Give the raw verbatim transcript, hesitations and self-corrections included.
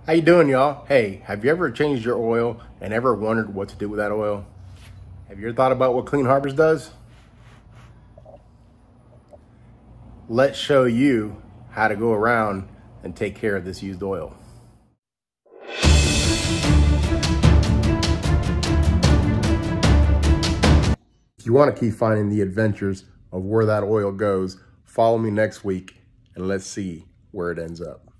How you doing, y'all? Hey, have you ever changed your oil and ever wondered what to do with that oil? Have you ever thought about what Clean Harbors does? Let's show you how to go around and take care of this used oil. If you want to keep finding the adventures of where that oil goes, follow me next week and let's see where it ends up.